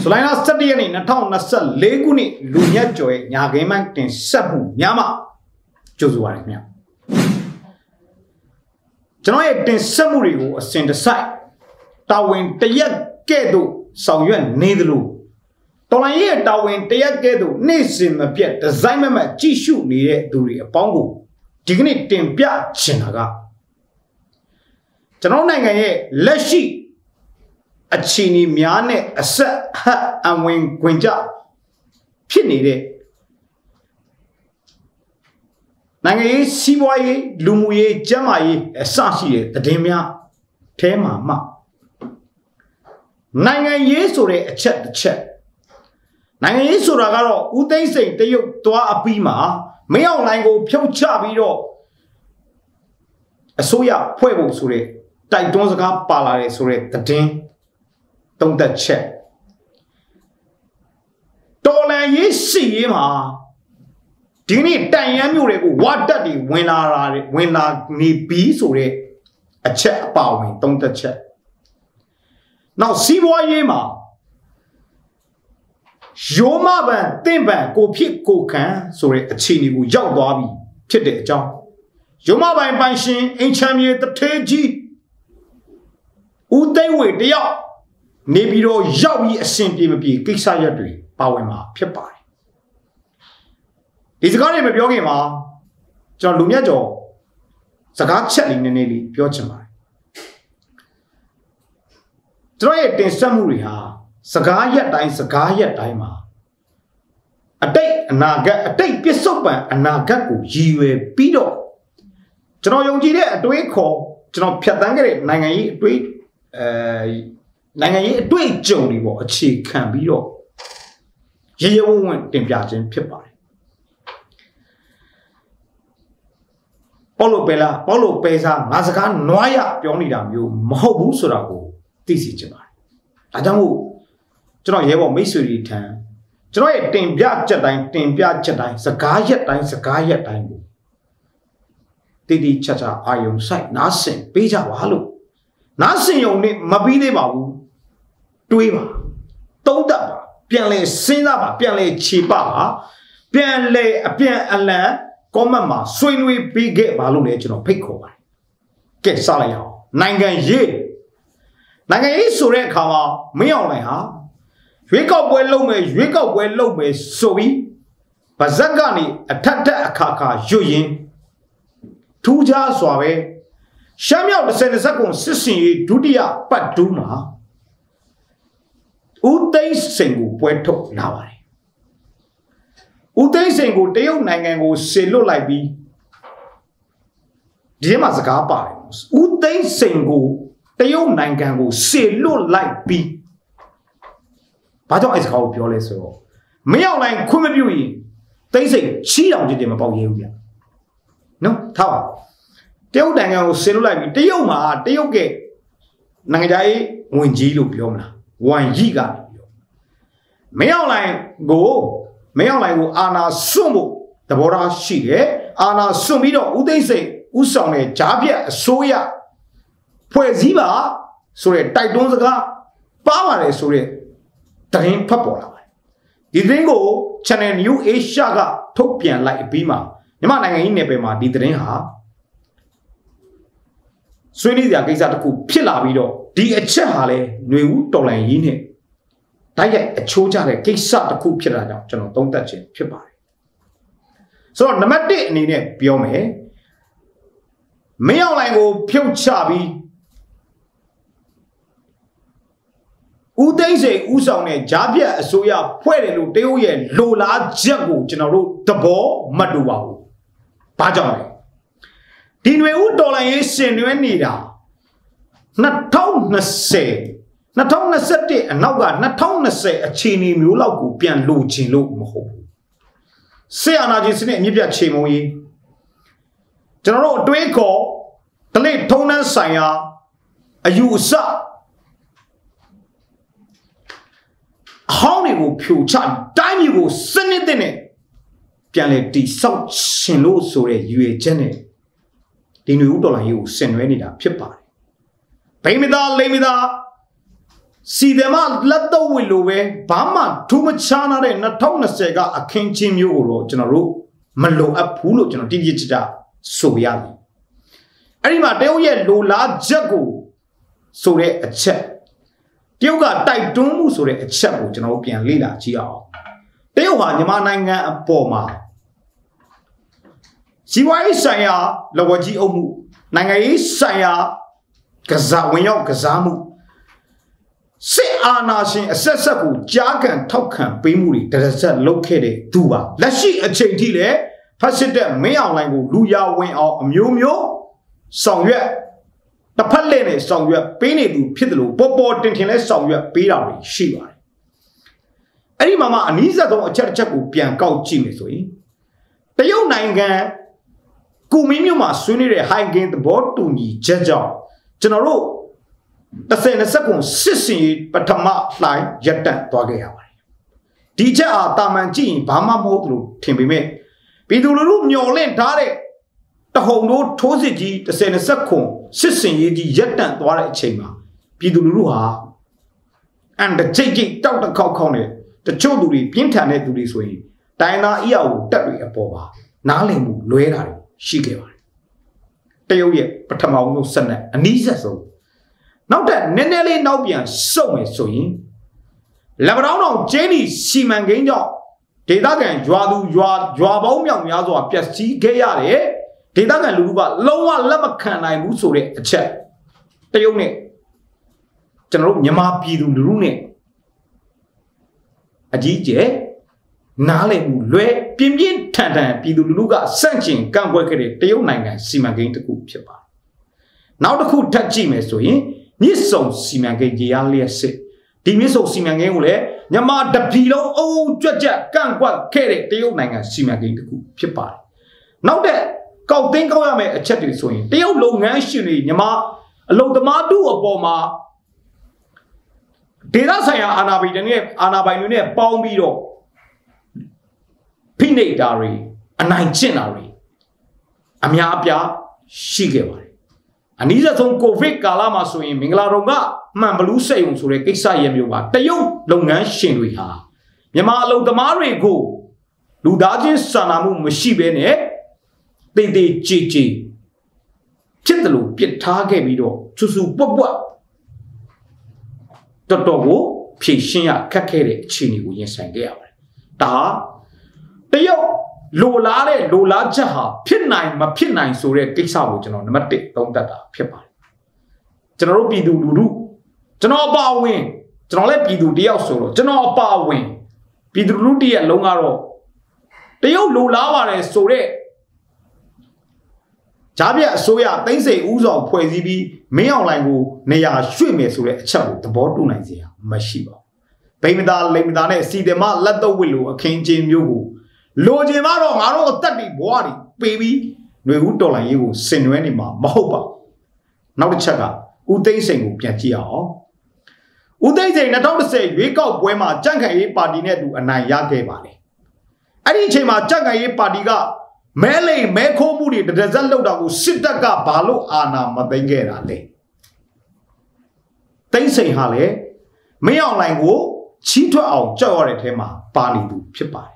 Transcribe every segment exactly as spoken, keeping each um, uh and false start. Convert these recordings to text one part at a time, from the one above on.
Solana study any Natal Nasa Leguni Lunia Joy Yagaman in Sabu Yama Josuarina. Tonight in Samuri was sent aside. Tawin Taya Kedu, Sauyan Nidlu. Tolaye Tawin Taya Kedu, Nisim appeared the Zimama Chishu near Duri a Pongo. Dignity Timpia Chinaga. Tanonanga Leshi a chini miane a set ha and wing quinja. Pinide Nangaye Siwaye, Lumuye, Jamai, a Sashi, the Demia, Tema Ma. Nangaye Sore a chat the chat. Nangaye Suragaro, Ute say, Tayo Tua Apima. Meo lango pio chabiro a soya pueblo sure, tai donzaga palare sure, the tin, don't that check. Tola ye see ma. Dini Dianu, what daddy when I when I need be sure a check bowing, don't that check. Now see why ye ma. Yoma ban, timban, go pick go can, sorry, a chini who young dobby, titty jump. Yoma ban banshin, ain't champion the teji. Uday wait the yaw. Nebiro yawi a simply be Kixayadri, Bawema, Pipai. Is got him a biogima, John Lumiajo, Sagat chatting in Nelly, Piochama. Try it in Samuriha. Sagaya time, Sagaya timer. A day, a naga, a day, piece of a nagaku, Jiwe, Pido. Genoyongi, a dway call, Genom Piatangre, Nangai, dway, Nangai, dway, Jody, a cheek can be all. Ye won't tempiatin pipai. Polo Bella, Polo Pesa, Mazakan, Noya, Pionidam, you, Mobu Surago, this is Jemai. Adamu. Cho nó hiểu mấy sự gì thà cho nó tìm ra chất đánh tìm ra chất đánh sẽ cá nhất đánh sẽ cá nhất đánh thì đi chả chả ai dùng sai ná sinh bây giờ quá luôn ná sinh dùng này mà bây giờ bảo đuôi mà tốt đậm biến lại sinh ra mà biến lại chỉ bảo biến lại biến anh là có mà mà suy nghĩ bị ghét bảo luôn để cho nó phết khổ cái sao lại hả này cái gì này cái số này khảo mà mấy ông này hả Wake up well low me, wake up well low me, so we. Bazagani, a tata a kaka, Juyin. Tuja suave. Shamia the Senasakon Sissi, Dudia, but Duma. Ute Sengu, Puerto Navari. Ute Sengu, Deo Nangango, Selo Libi. Diamazaka Parimus. Ute Sengu, Deo Nangango, Selo Libi. Bà cho ai khâu biểu lên số, mấy ông này không biết biểu gì, đây là chỉ làm gì để mà bao nhiêu vậy, nó thao, tiêu đàn ông xem lại bị tiêu mà tiêu cái, nàng ấy nguyên gì lúc biểu mà, nguyên gì cả, mấy ông này go, mấy ông này go ana sumu, tập ra xí cái, ana sumi đó, u đây là u sang này trả bia soya, phải gì mà, số này đại đông cái, ba mà này số này Train Papola. The Ringo, Channel New Asia got Topian like Bima. Yamana in Nebema, the drain ha. Swinny the Agizatu Pilavido, the Echahale, New Tolan in it. Taya a choja, Kisa the Kupira, General, don't touch it, Pipai. So, Namate Nine, Biome. Meolango, Pio Chabi. Udaise Usone, Jabia, Soya, Puerelu, Deo, Lola, Jago, General, the ball, Madua. Pajame. Dinwe Udola is Senvenida. Not town say. Not town say, and now got not town say a chini mulaku, pian luci lu moho. Say anajis in Nibia Chimoy. General Dweko, the late Tona Saya, a usa. How many will pew chat, dime you will send it in it. Pianeti South Shinlo Sore, you a jenny. The new dollar you send any that pipa. Pay me that, lay me that. စီတယ်မလက်တော့ဝလို့ပဲဘာမှထူးမခြားတဲ့၂၀၂၀ကအခင်းချင်းမျိုးကိုတော့ကျွန်တော်တို့မလိုအပ်ဘူးလို့ကျွန်တော်တိတိကျကျဆိုရတယ်အဲ့ဒီမှာတရုတ်ရဲ့လိုလားချက်ကိုဆိုတဲ့အချက်တရုတ်ကတိုက်တွန်းမှုဆိုတဲ့အချက်ကိုကျွန်တော်တို့ပြန်လေ့လာကြည့်အောင်တရုတ်ဟာမြန်မာနိုင်ငံအပေါ်မှာစီးပွားရေးဆိုင်ရာလက်ဝါးကြီးအုပ်မှုနိုင်ငံရေးဆိုင်ရာကစားဝင်ရောက်ကစားမှုစစ်အာဏာရှင်အဆက်ဆက်ကိုကြားကန်ထောက်ခံပေးမှုတွေတရဆက်လုပ်ခဲ့တဲ့သူပါလက်ရှိအချိန်ထိလည်းဖက်စစ်တဲ့မင်းအောင်လှိုင်ကိုလူရဝင်အောင်အမျိုးမျိုးဆောင်ရွက်တစ်ဖက်လက်နဲ့ဆောင်ရွက်ပေးနေသူဖြစ်တယ်လို့ပေါ်ပေါ်တင်တင်လဲဆောင်ရွက်ပေးတာတွေရှိပါတယ်အဲ့ဒီမှာမှအနည်းဆုံးအချက်တစ်ချက်ကိုပြန်ကောက်ကြည့်မယ်ဆိုရင်တရုတ်နိုင်ငံကူမင်းမြို့မှာဆွေးနွေးတဲ့ဟိုင်ဂင်သဘောတူညီချက်ကြောင့်ကျွန်တော်တို့တစ်ဆယ်နှစ်စက္ကန့်စစ်စင်ပထမလှိုင်းရပ်တန့်သွားခဲ့ရပါတယ်ဒီချက်အားတာမန်ကြည့်ရင်ဘာမှမဟုတ်လို့ထင်ပေမဲ့ပြည်သူလူထုမျှော်လင့်ထားတဲ့တဟုန်တို့ထိုးစစ်ကြီးတစ်ဆယ်နှစ်စက္ကန့်စစ်စင်ရေးကြီးရပ်တန့်သွားတဲ့အချိန်မှာပြည်သူလူထုဟာအန်တချိတ်ချိတ်တောက်တစ်ခေါက်ခေါက်နဲ့တချို့သူတွေပြင်းထန်တဲ့သူတွေဆိုရင်တိုင်းသားအီယာကိုတက်တွေအပေါ်ပါနားလည်မှုလွဲတာတွေရှိခဲ့ပါတယ်တရုတ်ရဲ့ပထမဆုံးဆက်နဲ့အနည်းဆက်ဆုံးနောက်တဲ့နည်းနည်းလေးနောက်ပြန်စုံမယ်ဆိုရင်လက်ဗရောင်းတော်ကျင်းဒီစီမံကိန်းကြောင့်ဒေသခံရွာသူရွာရွာပေါင်းမြောက်များစွာပျက်စီးခဲ့ရတယ်ဒေသခံလူထုကလုံးဝလက်မခံနိုင်ဘူးဆိုတဲ့အချက်တရုတ်နဲ့ကျွန်တော်တို့မြန်မာပြည်သူလူထုနဲ့အကြီးကျယ်နားလည်မှုလွဲပြင်းပြင်းထန်ထန်ပြည်သူလူထုကစန့်ကျင်ကန့်ကွက်ခဲ့တဲ့တရုတ်နိုင်ငံစီမံကိန်းတစ်ခုဖြစ်ပါတယ်နောက်တစ်ခုထပ်ကြည့်မယ်ဆိုရင်မြစ်ဆုံစီမံကိန်းကြီးအားလျက်စစ်ဒီမြစ်ဆုံစီမံကိန်းကိုလည်းမြန်မာတပြည်လုံးအုံအုံကြွက်ကြက်ကန့်ကွက်ခဲ့တဲ့တရုတ်နိုင်ငံစီမံကိန်းတစ်ခုဖြစ်ပါတယ်နောက်တဲ့ကောက်သိန်းကောက်ရမယ့်အချက်တွေဆိုရင်တရုတ်လုပ်ငန်းရှင်တွေမြန်မာအလုံသမားတို့အပေါ်မှာဒေသဆိုင်ရာအာဏာပိုင်တွေနဲ့အာဏာပိုင်တွေနဲ့ပေါင်းပြီးတော့ဖိနှိပ်တာတွေအနိုင်ကျင့်တာတွေအများအပြားရှိခဲ့ပါတယ်အနည်းဆုံးကိုဗစ်ကာလမှာဆိုရင်မင်္ဂလာတော်ကမှန်ဘလူးစိတ်ုံဆိုတဲ့ကိစ္စရဲ့မျိုးပါတရုတ်လုပ်ငန်းရှင်တွေဟာမြန်မာအလုပ်သမားတွေကိုလူသားချင်းစာနာမှုမရှိဘဲနဲ့တေးသေးကြည်ကြည်ဖြစ်တယ်လို့ပြစ်ထားခဲ့ပြီးတော့ဆူဆူပွက်ပွက်တော်တော်ကိုဖြည့်ရှင်းရခက်ခဲတဲ့အခြေအနေကိုရင်ဆိုင်ခဲ့ရပါတယ်ဒါတရုတ်လိုလားတဲ့လိုလားချက်ဟာဖြစ်နိုင်မဖြစ်နိုင်ဆိုတဲ့ကိစ္စကိုကျွန်တော်နံပါတ်တစ်သုံးသပ်တာဖြစ်ပါတယ်ကျွန်တော်တို့ပြည်သူလူထုကျွန်တော်အပါဝင်ကျွန်တော်လည်းပြည်သူတယောက်ဆိုတော့ကျွန်တော်အပါဝင်ပြည်သူလူထုတည်းရဲ့လုံးကတော့တရုတ်လိုလားပါတယ်ဆိုတဲ့ဂျားပြအစိုးရသိန်းစိန်ဦးဆောင်ဖွဲ့စည်းပြီးမင်းအောင်လှိုင်ကိုနေရာရွှေ့မယ်ဆိုတဲ့အချက်ကိုသဘောတူနိုင်စေရမရှိပါဘူးဗိမသာလိမ္မသာနဲ့စီတယ်မလက်တော့ဝစ်လိုအခင်းချင်းမျိုးကိုလိုချင်မှတော့ငါတို့အသက်တွေဘွားတွေပေးပြီးຫນွေဦးတော်လိုင်းရေးကိုဆင်နွှဲနေမှာမဟုတ်ပါဘူးနောက်တစ်ချက်ကဦးသိန်းစိန်ကိုပြန်ကြည့်အောင်ဦးသိန်းစိန်၂၀၁၀ရွေးကောက်ပွဲမှာကြံ့ခိုင်ရေးပါတီနဲ့တူအနိုင်ရခဲ့ပါတယ်အဲ့ဒီအချိန်မှာကြံ့ခိုင်ရေးပါတီကမဲလိမ်မဲခိုးမှုတွေတရဇက်လောက်တာကိုစစ်တပ်ကဘာလို့အာဏာမသိမ်းခဲ့တာလဲသိန်းစိန်ဟာလေမင်းအောင်လှိုင်ကိုချီးထွက်အောင်ကြောက်ရတဲ့အထဲမှာပါနေသူဖြစ်ပါတယ်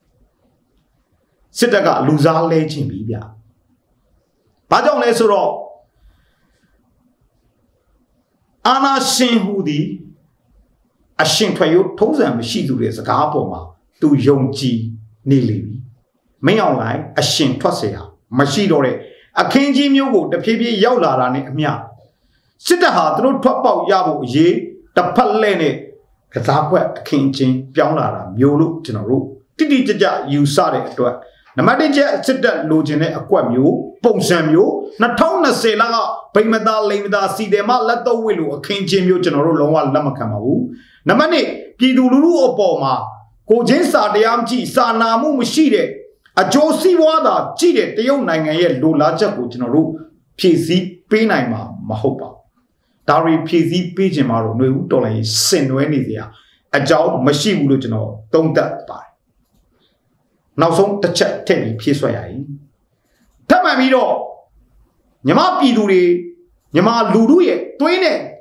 စစ်တပ်ကလူစားလဲခြင်းပြီဗျဘာကြောင့်လဲဆိုတော့အာဏာရှင်ဟူသည်အရှင်ထွက်ရုံထုံးစံမရှိသူတဲ့စကားပေါ်မှာသူယုံကြည်နေလိမ့်ပြီမင်းအောင်လှိုင်အရှင်ထွက်เสียမရှိတော့တဲ့အခင်းကြီးမျိုးကိုတဖြည်းဖြည်းရောက်လာတာနဲ့အမျှစစ်တပ်ဟာသူတို့ထွက်ပေါက်ရဖို့အရေးတစ်ဖက်လဲနဲ့ကစားကွက်အခင်းချင်းပြောင်းလာတာမျိုးလို့ကျွန်တော်တို့တိတိကျကျယူဆတဲ့အတွက်နံပါတ်တစ်ချက်စစ်တပ်လိုချင်တဲ့အကွက်မျိုးပုံစံမျိုး၂၀၂၀လကဗိမသာလိမ္မသာစီတယ်မလက်တော့ဝစ်လို့အခင်းချင်းမျိုးကျွန်တော်တို့လုံးဝလက်မခံပါဘူးနံပါတ်နှစ်ပြည်သူလူထုအပေါ်မှာကိုချင်းစာတရားမကြည့်စာနာမှုမရှိတဲ့အကျိုးစီးပွားသာကြည့်တဲ့တရုတ်နိုင်ငံရဲ့လိုလားချက်ကိုကျွန်တော်တို့ဖြည့်ဆည်းပေးနိုင်မှာမဟုတ်ပါဘူးဒါရီဖြည့်ဆည်းပေးခြင်းမှာတော့ຫນွေဦးတော်လိုင်းဆင်နွှဲနေစရာအကြောင်းမရှိဘူးလို့ကျွန်တော်သုံးသပ်ပါတယ်နောက်ဆုံးတစ်ချက်ထည့်ပြီးဖြည့်ဆွတ်ရည်ထပ်မှန်ပြီးတော့ညီမပြည်သူတွေညီမလူထုရဲ့တွင်းနဲ့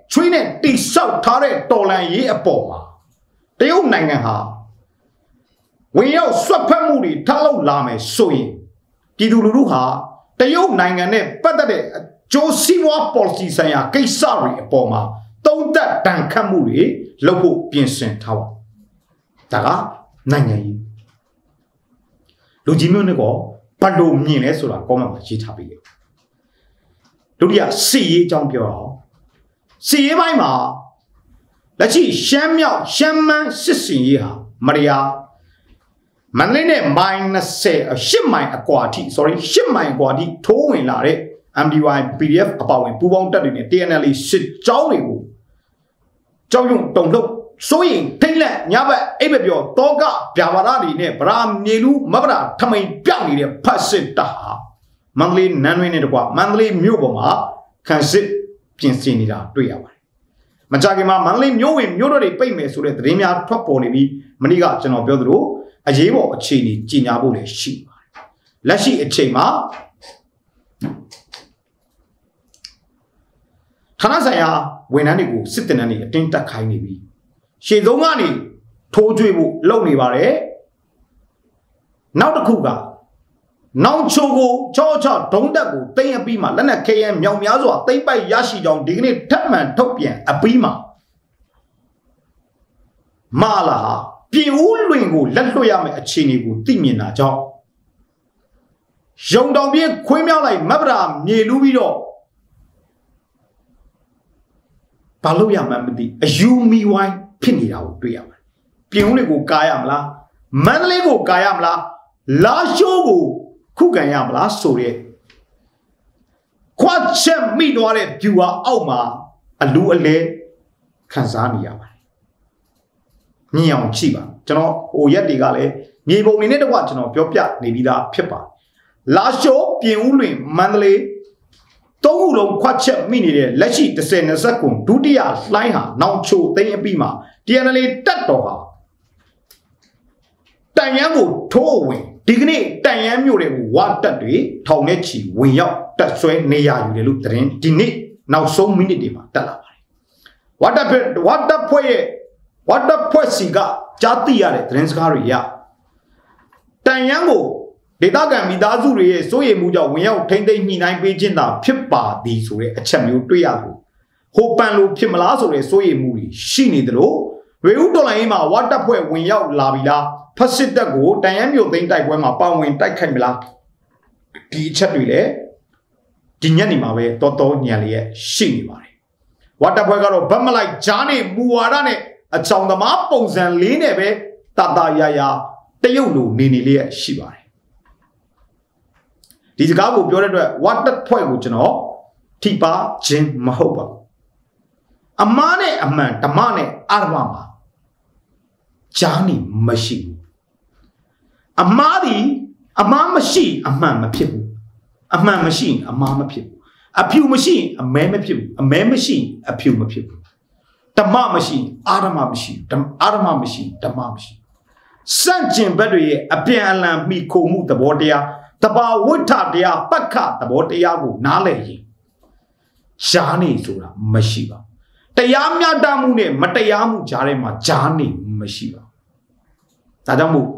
ချွေးနဲ့တိဆောက်ထားတဲ့တော်လန်ရေးအပေါ်မှာတရုတ်နိုင်ငံဟာဝင်ရောက်ဆွတ်ဖက်မှုတွေထားလို့လာမယ်ဆိုရင်ပြည်သူလူထုဟာတရုတ်နိုင်ငံနဲ့ပတ်သက်တဲ့ကျိုးစီးပွား policy ဆိုင်ရာကိစ္စတွေအပေါ်မှာသုံးသပ်တန်ခတ်မှုတွေလုပ်ဖို့ပြင်ဆင်ထားပါဒါကနိုင်ငံရေးလူကြီးမျိုးနဲ့ကောဘတ်လို့မြင်လဲဆိုတာကောမှမှာရေးထားပြီးတယ်ဒုတိယစီရေးအကြောင်းပြောအောင်စီရေးပိုင်းမှာလက်ရှိရှမ်းမြောက်ရှမ်းမန်းစစ်စင်ရေးဟာမရယာမန္တလေးနဲ့မိုင်၂၀ရှစ်မိုင်အကွာအထိ sorry ရှစ်မိုင်အကွာအထိထိုးဝင်လာတဲ့ M D Y P D F အပါဝင်ပူးပေါင်းတပ်တွေနဲ့ T N L A စစ်ကြောင်းတွေကိုကြောက်ရွံ့တုန်လှုပ်စိုးရင်ထိတ်လက်ညဘက်အိပ်မပြောတောကဗျာပါဒတွေနဲ့ဗရာမြေလူမဗရာထမိန်ပြောက်နေတဲ့ဖတ်စစ်တပ်ဟာမန္တလေးနန်းတွင်းနဲ့တကွမန္တလေးမြို့ပေါ်မှာခံစစ်ပြင်ဆင်နေတာတွေ့ရပါတယ်မကြခင်မှာမန္တလေးမြို့ဝင်မြို့တော်တွေပိတ်မယ်ဆိုတဲ့သတင်းများထွက်ပေါ်နေပြီးမနေ့ကကျွန်တော်ပြောသလိုအရေးပေါ်အခြေအနေကြီးညာဖို့လည်းရှိပါတယ်လက်ရှိအချိန်မှာဌာနဆိုင်ရာဝန်ထမ်းတွေကိုစစ်တပ်နဲ့အတင်းတက်ခိုင်းနေပြီရှေ့ဆုံးကနေထိုးကြွေးဖို့လုပ်နေပါတယ်နောက်တစ်ခုကနောင်ချိုကိုချောချောဒုံတက်ကိုတိမ့်အပြီးမှလက်နက်ခဲယမ်းမြောင်များစွာတိမ့်ပိုက်ရရှိကြောင်းဒီကနေ့ထပ်မံထုတ်ပြန်အပြီးမှမာလာပြည်ဦးလွင်ကိုလက်လွှတ်ရမယ့်အခြေအနေကိုသိမြင်တာကြောင့်ရုံတောင်ပြင်းခွင်းမြောက်လိုက်မဗရာမြေလူပြီးတော့ဘာလို့ရမှန်းမသိအယူမီဝိုင်းဖြစ်နေတာကိုတွေ့ရမှာပြည်ဦးလေးကိုကာရမလားမန္တလေးကိုကာရမလားလာရှိုးကိုခုခံရမလားဆိုတဲ့ခွတ်ချက်မိသွားတဲ့ဗျူဟာအောက်မှာအလူအလဲခံစားနေရပါတယ်မြင်အောင်ကြည့်ပါကျွန်တော်ဟိုရက်တွေကလည်းမြေပုံနေနဲ့တကွကျွန်တော်ပြောပြနေပြီးသားဖြစ်ပါတယ်လာရှိုးပြင်ဦးလွင်မန္တလေးသုံးခုလုံးခွတ်ချက်မိနေတဲ့လက်ရှိတစ်ဆယ်နှစ်ခုဒုတိယလှိုင်းဟာနောင်ချိုသိမ်းအပြီးမှာ T N L A တက်တော်ဟာတန်ရန်ကိုထိုးဝင်ဒီကနေ့တန်ရန်မြို့တွေကိုဝါတက်တွေထောင်နဲ့ချီဝင်ရောက်တက်ဆွဲနေရယူတယ်လို့သတင်းဒီနေ့နောက်ဆုံးမိနစ်တွေမှာတက်လာပါတယ်ဝါတက်ဝါတက်ဖွဲ့ရဲ့ဝါတက်ဖွဲ့စီကကြားသိရတဲ့သတင်းစကားတွေရတန်ရန်ကိုဒေသခံမိသားစုတွေရဲ့စိုးရိမ်မှုကြောင့်ဝင်ရောက်ထိမ့်သိမ်းညှိနှိုင်းပေးခြင်းသာဖြစ်ပါသည်ဆိုတဲ့အချက်မျိုးတွေ့ရလို့ဟိုပန်လို့ဖြစ်မလားဆိုတဲ့စိုးရိမ်မှုတွေရှိနေတယ်လို့ရေဦးတော်လိုင်းမှာဝါတက်ဖွဲ့ဝင်ရောက်လာပြီလားဖက်စစ်တပ်ကိုတန်ရန်မြို့သိမ်းတိုက်ပွဲမှာပါဝင်တိုက်ခိုက်မလားဒီအချက်တွေလည်းဒီညနေမှာပဲတော်တော်ညံလျက်ရှိနေပါတယ်ဝါတက်ဖွဲ့ကတော့ဗတ်မလိုက်ဂျားနေမူဝါဒနဲ့အချောင်သမားပုံစံလေးနဲ့ပဲတတရရတရုတ်လိုနေနေလျက်ရှိပါတယ်ဒီစကားကိုပြောတဲ့အတွက်ဝါတက်ဖွဲ့ကိုကျွန်တော်ထိပါခြင်းမဟုတ်ပါဘူးအမားနဲ့အမှန်ဓမ္မနဲ့အာရမမှာဂျားနေမရှိဘူးအမားဒီအမားမရှိအမှန်မဖြစ်ဘူးအမှန်မရှိအမားမဖြစ်ဘူးအဖြူမရှိအမဲမဖြစ်ဘူးအမဲမရှိအဖြူမဖြစ်ဘူးဓမ္မမရှိအာရမမရှိအာရမမရှိဓမ္မမရှိစန့်ကျင်ဘက်တွေရဲ့အပြန်အလှန်မိခိုမှုသဘောတရားတဘာဝိထတရားပက္ခသဘောတရားကိုနားလည်ရင်ရှားနေဆိုတာမရှိပါတရားမျှတမှုနဲ့မတရားမှုကြားထဲမှာကြားနေမရှိပါဒါကြောင့်မို့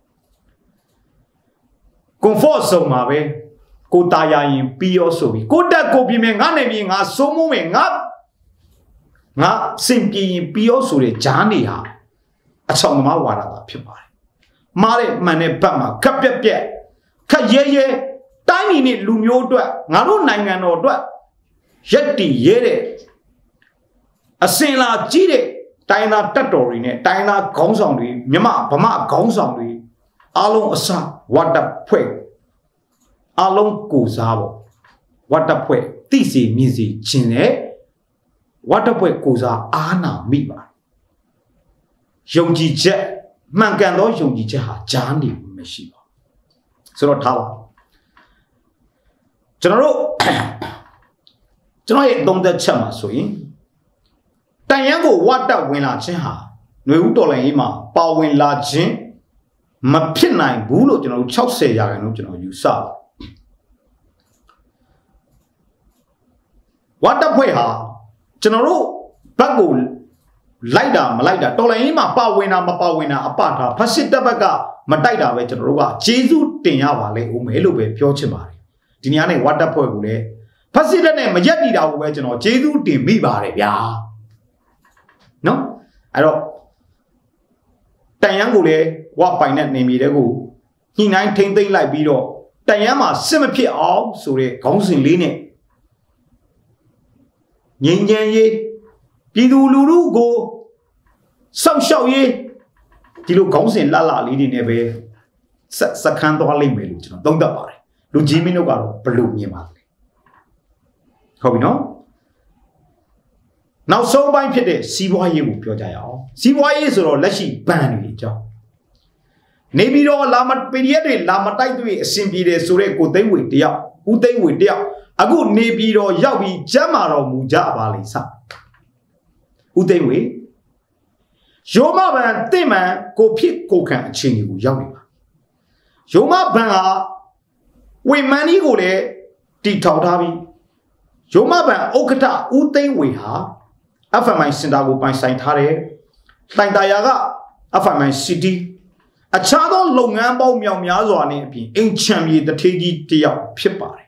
comfort zone မှာပဲကိုတာယာရင်ပြီးရောဆိုပြီးကိုတက်ကိုပြင်းမယ်ငါနေပြီးငါစိုးမိုးမယ်ငါငါစင်ပြင်းပြီးရောဆိုတဲ့ကြားနေဟာအချောင်သမားဝါဒတာဖြစ်ပါတယ်မားတဲ့မှန်တဲ့ဘက်မှာခက်ပြက်ပြက်ခက်ရဲရဲတိုင်းပြည်နဲ့လူမျိုးအတွက်ငါတို့နိုင်ငံတော်အတွက်ရက်တီရဲတဲ့အစင်လာကြီးတဲ့တိုင်းသားတက်တော်တွေနဲ့တိုင်းသားခေါင်းဆောင်တွေမြမဗမာခေါင်းဆောင်တွေအားလုံးအစဝတ်တပ်ဖွဲ့အားလုံးကိုစားပေါ့ဝတ်တပ်ဖွဲ့သိစီမြင်စီခြင်းနဲ့ဝတ်တပ်ဖွဲ့ကိုစားအားနာမိပါယုံကြည်ချက်မှန်ကန်သောယုံကြည်ချက်ဟာကြားနေမရှိပါဆိုတော့ထားပါကျွန်တော်တို့ကျွန်တော်ရဲ့သုံးသက်ချက်မှာဆိုရင်တန်ရန်ကိုဝတ်တက်ဝင်လာခြင်းဟာຫນွေဦးတော်လိုင်းရေးမှာပါဝင်လာခြင်းမဖြစ်နိုင်ဘူးလို့ကျွန်တော်တို့၆၀ရာခိုင်နှုန်းကျွန်တော်ယူဆပါဝတ်တက်ဖွဲ့ဟာကျွန်တော်တို့ဘတ်ကိုလိုက်တာမလိုက်တာတော်လိုင်းမှာပါဝင်တာမပါဝင်တာအပထားဖက်စစ်တပ်ဘက်ကမတိုက်တာပဲကျွန်တော်တို့ကဂျေဇုတင်ရပါလေဦးမယ်လို့ပဲပြောချင်ပါတယ်ဒီနေရာနဲ့ဝတ်တပ်ဖွဲ့ကိုလည်းဖက်စစ်တပ်နဲ့မရက်တီတာကိုပဲကျွန်တော်ဂျေဇုတင်မိပါတယ်ဗျာနော်အဲ့တော့တန်ရန်ကိုလည်းဝပိုင်တဲ့နေမြေတွေကိုညှိနှိုင်းထိမ့်သိမ့်လိုက်ပြီးတော့တန်ရန်မှာစစ်မဖြစ်အောင်ဆိုတဲ့ခေါင်းစဉ်လေးနဲ့ငြိမ်းချမ်းရေးပြည်သူလူထုကိုစောင့်ရှောက်ရေးဒီလိုခေါင်းစဉ်လှလှလေးတွေနဲ့ပဲစစခန်းသွားလိမ့်မယ်လို့ကျွန်တော်သုံးသပ်ပါတယ်လူကြီးမင်းတို့ကတော့ဘလို့မြင်ပါလဲဟုတ်ပြီနော်နောက်ဆုံးပိုင်းဖြစ်တဲ့စီးပွားရေးကိုပြောကြရအောင်စီးပွားရေးဆိုတော့လက်ရှိဘဏ်တွေအကြောင်းနေပြီးတော့လာမပီဒီအက်တွေလာမတိုက်တွေအဆင်ပြေတယ်ဆိုတဲ့ကိုသိန်းဝေတယောက်ဦးသိန်းဝေတယောက်အခုနေပြီးတော့ရောက်ပြီးကျမ်းမာတော်မူကြပါလိမ့်စဦးသိန်းဝေရိုးမဘဏ်တင့်မှန်ကိုဖြစ်ကိုခံအခြေအနေကိုရောက်နေပါရိုးမဘဏ်ဟာဝေမန်းကြီးကိုလည်းတီထောင်ထားပြီးရိုးမဘဏ်ဥက္ကဋ္ဌဦးသိန်းဝေဟာ အက်ဖ်em စင်တာကိုပိုင်ဆိုင်ထားတယ်တိုင်တာယာက အက်ဖ်em City အခြားသောလုပ်ငန်းပေါင်းမြောက်များစွာနဲ့အပြင်အင်ချံမြေတထေးကြီးတယောက်ဖြစ်ပါတယ်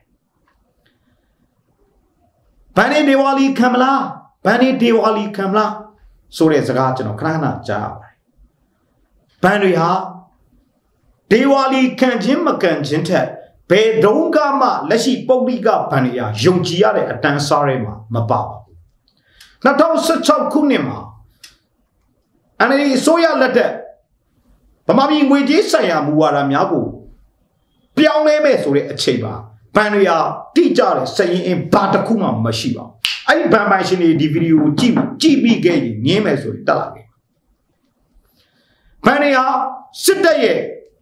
ဘန်နေဒေဝါလီခံမလားဘန်နေဒေဝါလီခံမလားဆိုတဲ့စကားကျွန်တော်ခဏခဏကြားရပါတယ်ဘန်တွေဟာဒေဝါလီခံခြင်းမခံခြင်းထက်ဘယ်တုန်းကမှလက်ရှိပုဂ္ဂိကဘန်တွေဟာယုံကြည်ရတဲ့အတန်းစားထဲမှာမပါဘူး၂၀၁၆ခုနှစ်မှာအန်အယ်ဒီအစိုးရလက်ထက်ဗမာပြည်ငွေကြေးဆိုင်ရာမူဝါဒများကိုပြောင်းလဲမဲ့ဆိုတဲ့အချိန်မှာဘန်တွေဟာတိကျတဲ့စည်ရင်းအင်းဘာတစ်ခုမှမရှိပါဘူးအဲ့ဒီဘန်ပိုင်ရှင်တွေဒီဗီဒီယိုကိုကြည့်ကြည့်ပြီးခဲ့ရင်ငင်းမယ်ဆိုရင်တက်လာတယ်ဘန်တွေဟာစစ်တပ်ရဲ့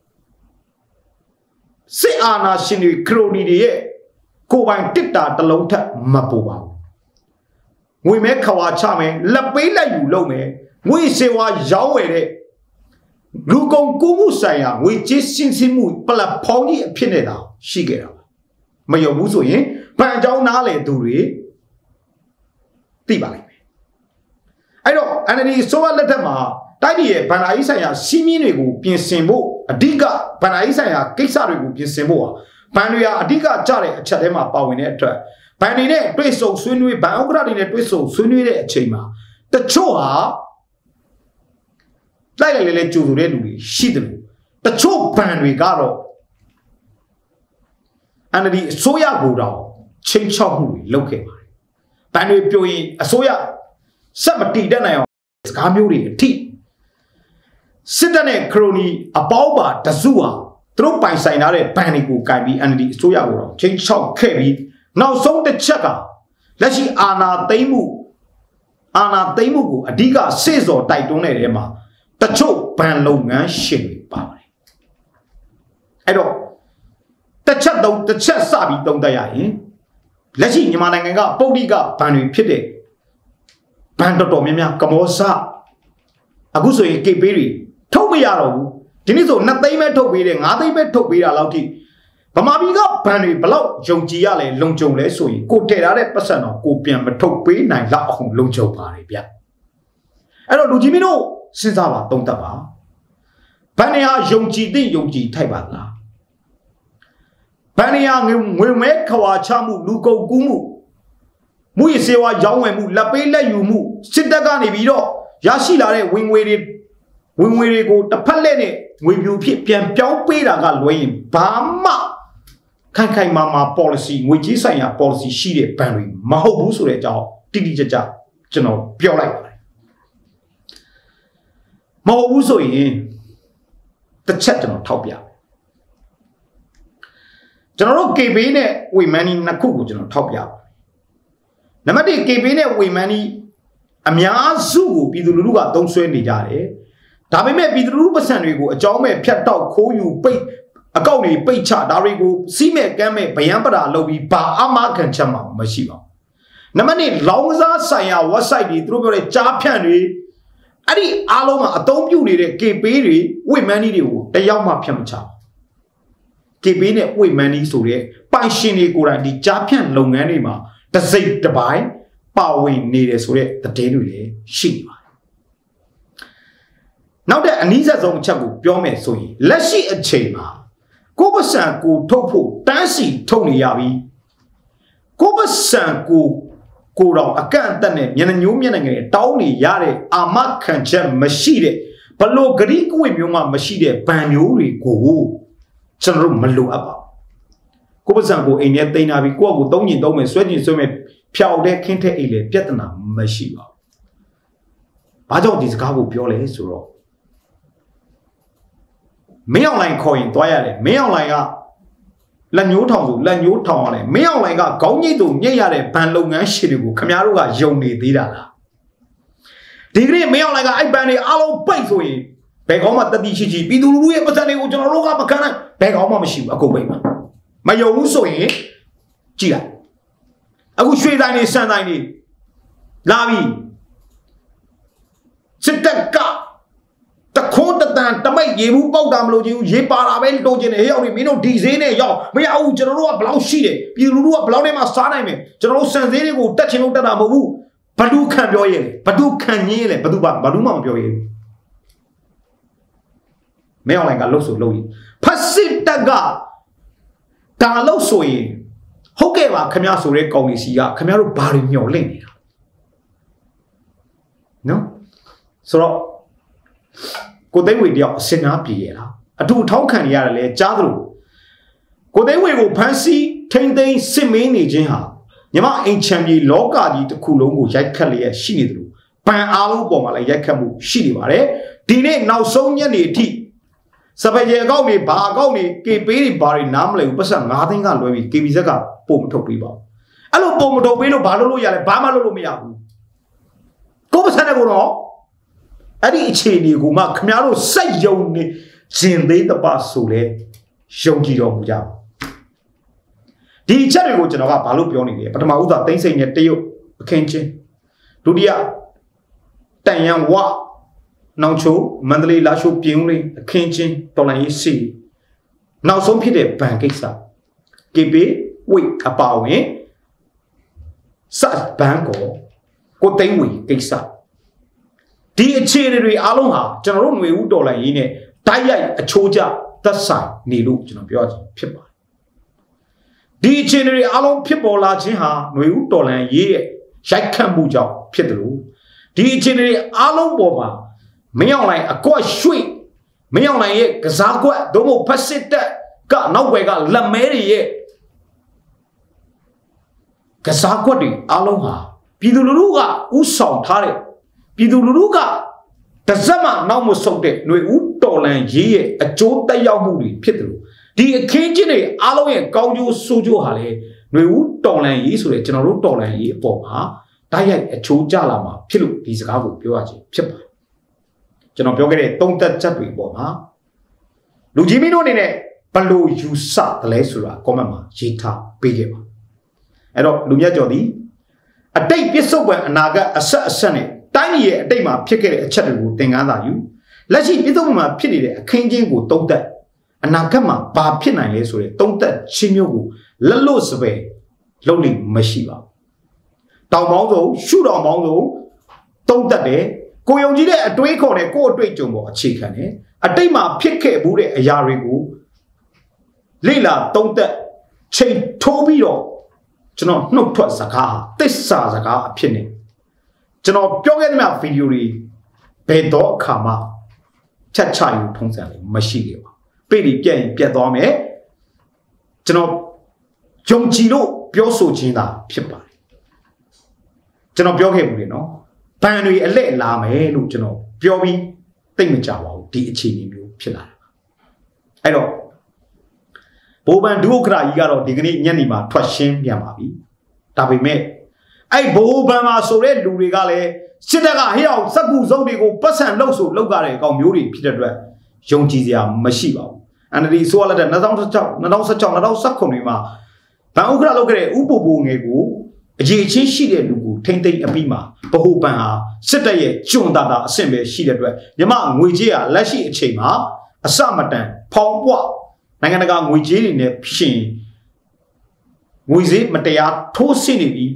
စစ်အာဏာရှင်တွေခရိုနီတွေရဲ့ကိုယ်ပိုင်တစ်တာတစ်လုံးထက်မပိုပါဘူးငွေမဲခဝါချမယ်လက်ပေးလိုက်ယူလုပ်မယ်ငွေစေဝါရောင်းဝယ်တဲ့လူကုန်ကူးမှုဆိုင်ရာငွေကြေးစင်စစ်မှုပလက်ဖောင်းကြီးအဖြစ်နဲ့တာရှိခဲ့တာမယုံဘူးဆိုရင်ဘဏ်အကြောင်းနားလေသူတွေသိပါလိမ့်မယ်အဲ့တော့ အန်အယ်ဒီ ဆိုဝါလက်ထက်မှာတိုက်ပြည်ရဲ့ဘဏ္ဍာရေးဆိုင်ရာစီးမြင်တွေကိုပြင်ဆင်ဖို့အဓိကဘဏ္ဍာရေးဆိုင်ရာကိစ္စတွေကိုပြင်ဆင်ဖို့ဟာဘဏ်တွေဟာအဓိကကြတဲ့အချက်ထဲမှာပါဝင်တဲ့အတွက်ဘဏ်တွေနဲ့တွေ့ဆုံဆွေးနွေးဘဏ်ဥက္ကဋ္ဌတွေနဲ့တွေ့ဆုံဆွေးနွေးတဲ့အချိန်မှာတချို့ဟာလိုက်လိုက်လဲလဲကြိုဆိုတဲ့လူတွေရှိတယ်လို့တချို့ဘဏ်တွေကတော့အန်အယ်ဒီ အစိုးရကိုတော့ချိန်ချောက်မှုတွေလုပ်ခဲ့ပါတယ်ဘဏ်တွေပြိုရင်အစိုးရစက်မတည်တတ်နိုင်အောင်စကားမျိုးတွေအထိစစ်တပ်နဲ့ခရိုနီအပေါင်းပါတစုဟာသူတို့ပိုင်ဆိုင်ထားတဲ့ဘဏ်တွေကိုကင်ပြီး အန်အယ်ဒီ အစိုးရကိုတော့ချိန်ချောက်ခဲ့ပြီးနောက်ဆုံးတစ်ချက်ကလက်ရှိအာဏာသိမ်းမှုအာဏာသိမ်းမှုကိုအဓိကစေ့စော်တိုက်တွန်းတဲ့နေရာမှာတချို့ဘဏ်လုပ်ငန်းရှင်တွေပါပါတယ်အဲ့တော့တစ်ချက်သုံးတစ်ချက်စပြီးသုံးသပ်ရရင်လက်ရှိမြန်မာနိုင်ငံကပုဂ္ဂိကဘဏ်တွေဖြစ်တဲ့ဘဏ်တော်တော်များများကမောစအခုဆိုရင်ကေပေးတွေထုတ်မရတော့ဘူးဒီနေ့ဆိုနှစ်သိန်းပဲထုတ်ပေးတယ်ငါးသိန်းပဲထုတ်ပေးတာလောက်ထိဗမာပြည်ကဘဏ်တွေဘလောက်ယုံကြည်ရလဲလုံခြုံလဲဆိုရင်ကိုတည်ထားတဲ့ပတ်စံတော့ကိုပြန်မထုတ်ပေးနိုင်လောက်အောင်လုံခြုံပါတယ်ဗျအဲ့တော့လူကြီးမင်းတို့စဉ်းစားပါသုံးသပ်ပါဘဏ်တွေဟာယုံကြည်တဲ့ယုံကြည်ထိုက်ပါလားဘဏ်တွေဟာငွေမဲခဝါချမှုလူကုန်ကူးမှုမူရစေဝါရောင်းဝယ်မှုလက်ပေးလက်ယူမှုစစ်တပ်ကနေပြီးတော့ရရှိလာတဲ့ဝင်ငွေတွေဝင်ငွေတွေကိုတစ်ဖက်လက်နဲ့ငွေပြူဖြစ်ပြန်ပြောင်းပေးတာကလွှဲရင်ဘာမှခိုင်ခိုင်မာမာ policy ငွေကြေးဆိုင်ရာ policy ရှိတဲ့ဘဏ်တွေမဟုတ်ဘူးဆိုတဲ့အကြောင်းတိတိကျကျကျွန်တော်ပြောလိုက်ပါတယ်မဟုတ်ဘူးဆိုရင်တစ်ချက်ကျွန်တော်ထောက်ပြကျွန်တော်တို့ ကေ ပီ နဲ့ Waymoney နှစ်ခုကိုကျွန်တော်ထောက်ပြပါတယ်နံပါတ်တစ် ကေ ပီ နဲ့ Waymoney အများစုကိုပြည်သူလူထုကသုံးဆွဲနေကြတယ်ဒါပေမဲ့ပြည်သူလူထုပတ်စံတွေကိုအကြောင်းမဲ့ဖြတ်တောက်ခိုးယူပိတ်အကောင့်တွေပိတ်ချဒါတွေကိုစီးမဲ့ကမ်းမဲ့ဗယံပဒါလုပ်ပြီးဘာအမခံချက်မှမရှိပါဘူးနံပါတ်နှစ်လောင်းကစားဆိုင်ရာ website တွေသူတို့ပြောတဲ့ကြားဖြန့်တွေအဲ့ဒီအားလုံးမှာအသုံးပြုနေတဲ့ ကေ ပီ တွေ Waymoney တွေကိုတယောက်မှဖြတ်မချဘူး ကေ ပီ နဲ့ Waymoney ဆိုတဲ့ပိုင်ရှင်တွေကိုယ်တိုင်ဒီကြားဖြန့်လုပ်ငန်းတွေမှာတစ်စိတ်တစ်ပိုင်းပါဝင်နေတယ်ဆိုတဲ့တဲ့တွေလည်းရှိနေပါတယ်နောက်တဲ့အနည်းဆက်ဆုံးအချက်ကိုပြောမယ်ဆိုရင်လက်ရှိအချိန်မှာကိုပစံကိုထုတ်ဖို့တန်းစီထုတ်နေရပြီကိုပစံကိုကိုတော်အကန့်အသတ်နဲ့မျက်နှာညိုးမျက်နှာငယ်တောင်းနေရတဲ့အာမခံချက်မရှိတဲ့ဘလို့ဂရိကွေမျိုးမှမရှိတဲ့ဗန်မျိုးတွေကိုကျွန်တော်တို့မလိုအပ်ပါဘူးကိုပစံကိုအိမ်ထဲသိမ်းထားပြီးကိုယ့်အကူသုံးညင်သုံးမယ်ဆွဲညင်ဆွဲမယ်ဖြောက်တဲ့ခင်းတဲ့အိမ်လေပြဿနာမရှိပါဘူးဘာကြောင့်ဒီစကားကိုပြောလဲဆိုတော့မင်းအောင်လိုင်ခေါ်ရင်တွားရတယ်မင်းအောင်လိုင်ကလက်ညှိုးထောင်ဆိုလက်ညှိုးထောင်ရတယ်မင်းအောင်လိုင်ကခေါင်းညိတ်သူညိတ်ရတဲ့ဘန်လုပ်ငန်းရှင်တွေကိုခင်ဗျားတို့ကယုံနေသေးတာလားဒီကနေ့မင်းအောင်လိုင်ကအဲ့ဘန်တွေအားလုံးပိတ်ဆိုရင်ဘယ်ကောင်းမှတတိရှိရှိပြည်သူလူထုရဲ့ပတ်စံတွေကိုကျွန်တော်တို့ကမခံနိုင်ဘယ်ကောင်းမှမရှိဘူးအကုန်ပိတ်မှာမယုံဘူးဆိုရင်ကြည့်လိုက်အခုရွှေတိုင်းနေစံတိုင်းနေလာပြီစစ်တပ်ကတခိုးတတန်တမိတ်ရေဘူးပေါက်တာမလို့ချင်းရေပါတာပဲတိုးချင်တယ်ဟဲ့အောင်မင်းတို့ဒီဈေးနဲ့ရောက်မရဘူးကျွန်တော်တို့ကဘလောက်ရှိတယ်ပြည်လူလူကဘလောက်နဲ့မှစားနိုင်မယ်ကျွန်တော်တို့စံဈေးတွေကိုတက်ချင်လို့တက်တာမဟုတ်ဘူးဘဒုခံပြောရဲလေဘဒုခံညင်းလေဘဒုပါဘဒုမှမပြောရဲမင်းအောင်လိုင်ကလှုပ်ဆိုလှုပ်ရင်ဖက်စစ်တပ်ကဒါလှုပ်ဆိုရင်ဟုတ်ကဲ့ပါခင်ဗျားဆိုတဲ့ကောင်ကြီးစီကခင်ဗျားတို့ဘာတွေမျောလင့်နေတာနော်ဆိုတော့ကိုသိန်းဝေတယောက်အစင်နာပြေရလားအထူထောက်ခံနေရတယ်လေကြားသလိုကိုသိန်းဝေကိုဖမ်းဆီးထိမ့်သိမ်းစစ်မင်းနေခြင်းဟာညီမအိမ်ချမ်းပြည်လောကကြီးတစ်ခုလုံးကိုရိုက်ခတ်လျက်ရှိနေတယ်လို့ပန်အားလုံးပေါ်မှာလည်းရိုက်ခတ်မှုရှိနေပါတယ်ဒီနေ့နောက်ဆုံးညနေအထိစပယ်အကောင့်တွေဘာအကောင့်တွေကေပေးတွေဘာတွေနားမလဲဘူးပတ်စံ၅သိန်းကလွှဲပြီး ကေ ဘီ ဇက်ကပုံမထုတ်ပေးပါဘူးအဲ့လိုပုံမထုတ်ပေးလို့ဘာလုပ်လို့ရလဲဘာမှလုပ်လို့မရဘူးကိုပစံတဲ့ကိုတော့အဲ့ဒီအခြေအနေကိုမှခင်ဗျားတို့စိတ်ယုံနေရှင်သေးတပါဆိုလဲယုံကြည်တော်မူကြဒီအချက်တွေကိုကျွန်တော်ကဘာလို့ပြောနေလဲပထမဦးစွာသိမ့်စိတ်နဲ့တရုတ်အခင်းချင်းဒုတိယတန်ရန်ဝနောင်ချိုမန္တလေးလာရှိုးပြင်းဦးလေးအခင်းချင်းတော်လိုင်းရေးစီနောက်ဆုံးဖြစ်တဲ့ဗန်ကိစ္စကေပီဝိတ်အပါဝင်စတ်ဘန်ကိုကိုသိန်းဝေကိစ္စဒီအခြေအနေတွေအားလုံးဟာကျွန်တော်တို့ຫນွေဦးတော်လိုင်းရေးနဲ့တိုက်ရိုက်အချိုးကျသက်ဆိုင်နေလို့ကျွန်တော်ပြောချင်ဖြစ်ပါတယ်ဒီအခြေအနေတွေအားလုံးဖြစ်ပေါ်လာခြင်းဟာຫນွေဦးတော်လိုင်းရေးရဲ့ရိုက်ခတ်မှုကြောင့်ဖြစ်တယ်လို့ဒီအခြေအနေတွေအားလုံးပေါ်မှာမင်းအောင်လိုင်အကွက်ရွှေ့မင်းအောင်လိုင်ရဲ့ကစားကွက်ဒို့မို့ဖက်စစ်တက်ကနောက်ွယ်ကလက်မဲတွေရဲ့ကစားကွက်တွေအားလုံးဟာပြည်သူလူထုကဥဆောင်ထားတဲ့ပြည်သူလူထုကတစက်မှနောက်မဆုတ်တဲ့ຫນွေဦးတော်လန်ရေးရဲ့အကျိုးတက်ရောက်မှုတွေဖြစ်တယ်လို့ဒီအခင်းကျင်းတွေအားလုံးရဲ့ကောင်းကျိုးဆိုးကျိုးဟာလေຫນွေဦးတော်လန်ရေးဆိုတဲ့ကျွန်တော်တို့တော်လန်ရေးအပေါ်မှာတိုက်ရိုက်အချိုးကျလာမှာဖြစ်လို့ဒီစကားကိုပြောရခြင်းဖြစ်ပါတယ်ကျွန်တော်ပြောခဲ့တဲ့သုံးသက်ချက်တွေပေါ်မှာလူကြီးမင်းတို့အနေနဲ့ဘလို့ယူဆတယ်လဲဆိုတာ comment မှာရေးထားပေးခဲ့ပါအဲ့တော့လူမြတ်ကျော်ဒီအတိတ်ပြစ္ဆုတ်ပံအနာဂတ်အဆက်အဆက်နဲ့တိုင်းပြည်ရဲ့အတိတ်မှာဖြစ်ခဲ့တဲ့အချက်တွေကိုသင်ခန်းစာယူလက်ရှိပြစ္ဆုတ်ပံမှာဖြစ်နေတဲ့အခင်းချင်းကိုသုံးသက်အနာဂတ်မှာဘာဖြစ်နိုင်လဲဆိုတဲ့သုံးသက်ချင်းမျိုးကိုလက်လို့စပယ်လုံးလိမရှိပါဘူးတောင်ပေါင်းစုံရှုတော်ပေါင်းစုံသုံးသက်တယ်ကိုယုံကြည်တဲ့အတွေးခေါ်တဲ့ကိုယ်အတွေ့အကြုံပေါ်အခြေခံတယ်အတိတ်မှာဖြစ်ခဲ့မှုတဲ့အရာတွေကိုလေ့လာသုံးသက်ချိန်ထိုးပြီးတော့ကျွန်တော်နှုတ်ထွက်စကားသစ္စာစကားအဖြစ်နဲ့ကျွန်တော်ပြောခဲ့တဲ့ဗီဒီယိုတွေဘယ်တော့အခါမှချက်ချယူထုံးစံလေးမရှိခဲ့ပါပြေပြီးပြက်ရင်ပြက်သွားမယ်ကျွန်တော်ယုံကြည်လို့ပြောဆိုခြင်းသာဖြစ်ပါတယ်ကျွန်တော်ပြောခဲ့ဘူးလေနော်ဘန်တွေအလက်လာမယ်လို့ကျွန်တော်ပြောပြီးသိမကြပါဘူးဒီအခြေအနေမျိုးဖြစ်လာတာအဲ့တော့ဘိုးဘန်ဒုက္ခရာကြီးကတော့ဒီကနေ့ညနေမှာထွက်ရှင်းပြန်ပါပြီဒါပေမဲ့အဲ့ဘိုးဘန်မှာဆိုတဲ့လူတွေကလည်းစစ်တပ်ကဟဲ့အောင်စက်ကူစုပ်တွေကိုပတ်စံလှုပ်ဆိုလှုပ်ကြတဲ့အကောင်မျိုးတွေဖြစ်တဲ့အတွက်ယုံကြည်စရာမရှိပါဘူးအန်ဒီဆိုရလက်တဲ့၂၀၁၆ ၂၀၁၆ ၂၀၁၇တွေမှာဘန်ဥက္ကရာလုပ်ခဲ့တဲ့ဥပပိုငယ်ကိုအရေးချင်းရှိတဲ့လူကိုထိမ့်သိမ့်အပြီးမှာဗဟိုပန်ဟာစစ်တပ်ရဲ့ကျွန်းတာတာအဆင့်ပဲရှိတဲ့အတွက်မြမငွေကြေးကလက်ရှိအချိန်မှာအစမတန်ဖောင်းပွားနိုင်ငံတကာငွေကြေးတွေနဲ့ရှင်ငွေဈေးမတရားထိုးဆင်းနေပြီး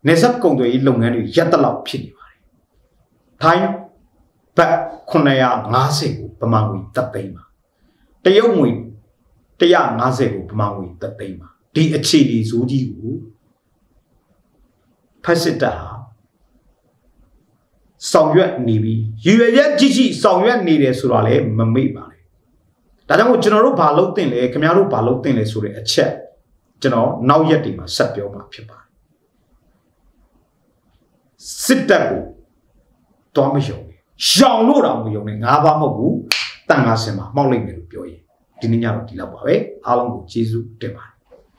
နေဆက်ကုံတွေလုပ်ငန်းတွေရက်တလောက်ဖြစ်နေပါတယ်ထိုင်းဘတ်ခုနှစ်ရာငါးဆယ်ကိုဗမာငွေတက်သိမ်းပါတရုတ်ငွေတရာငါးဆယ်ကိုဗမာငွေတက်သိမ်းပါဒီအခြေအနေဇိုးကြီးကိုဖက်စစ်တပ်ဟာဆောင်ရွက်နေပြီးရွေရက်ကြီးကြီးဆောင်ရွက်နေတယ်ဆိုတာလည်းမမေ့ပါနဲ့ဒါကြောင့်မို့ကျွန်တော်တို့ဘာလုပ်သင့်လဲခင်ဗျားတို့ဘာလုပ်သင့်လဲဆိုတဲ့အချက်ကျွန်တော်နောက်ရက်တွေမှာဆက်ပြောမှာဖြစ်ပါတယ်စစ်တပ်ကိုတော့မယုံဘူးရှောင်လို့တော့မယုံနဲ့ငါးပါးမဟုတ်ဘူးတန်ငါစင်မှာမှောက်လိုက်မယ်လို့ပြောရင်ဒီနေ့ညတော့ဒီလောက်ပါပဲအားလုံးကိုကျေးဇူးတင်ပါတယ်